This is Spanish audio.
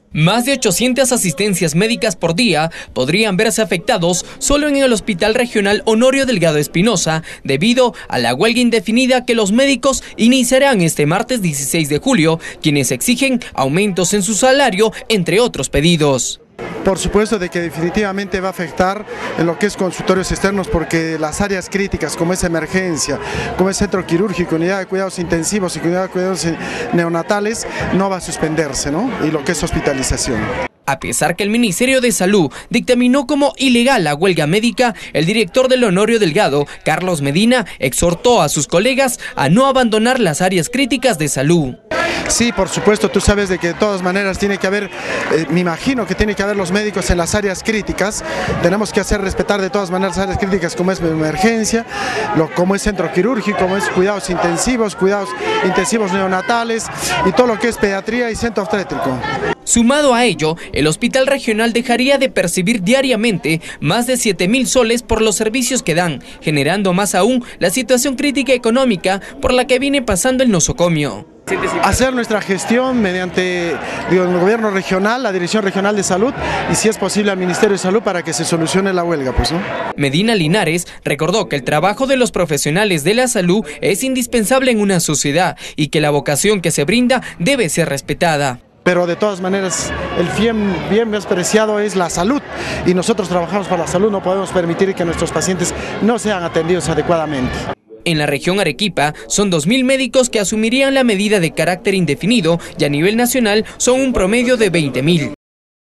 Más de 800 asistencias médicas por día podrían verse afectados solo en el Hospital Regional Honorio Delgado Espinosa debido a la huelga indefinida que los médicos iniciarán este martes 16 de julio, quienes exigen aumentos en su salario, entre otros pedidos. Por supuesto de que definitivamente va a afectar en lo que es consultorios externos, porque las áreas críticas como es emergencia, como es centro quirúrgico, unidad de cuidados intensivos y unidad de cuidados neonatales no va a suspenderse, ¿no? Y lo que es hospitalización. A pesar que el Ministerio de Salud dictaminó como ilegal la huelga médica, el director del Honorio Delgado, Carlos Medina, exhortó a sus colegas a no abandonar las áreas críticas de salud. Sí, por supuesto, tú sabes de que de todas maneras tiene que haber, me imagino que tiene que haber los médicos en las áreas críticas. Tenemos que hacer respetar de todas maneras las áreas críticas como es emergencia, como es centro quirúrgico, como es cuidados intensivos neonatales y todo lo que es pediatría y centro obstétrico. Sumado a ello, el hospital regional dejaría de percibir diariamente más de 7.000 soles por los servicios que dan, generando más aún la situación crítica económica por la que viene pasando el nosocomio. Hacer nuestra gestión mediante el gobierno regional, la Dirección Regional de Salud y si es posible al Ministerio de Salud para que se solucione la huelga, pues, ¿no? Medina Linares recordó que el trabajo de los profesionales de la salud es indispensable en una sociedad y que la vocación que se brinda debe ser respetada. Pero de todas maneras el bien más preciado es la salud y nosotros trabajamos para la salud, no podemos permitir que nuestros pacientes no sean atendidos adecuadamente. En la región Arequipa son 2.000 médicos que asumirían la medida de carácter indefinido y a nivel nacional son un promedio de 20.000.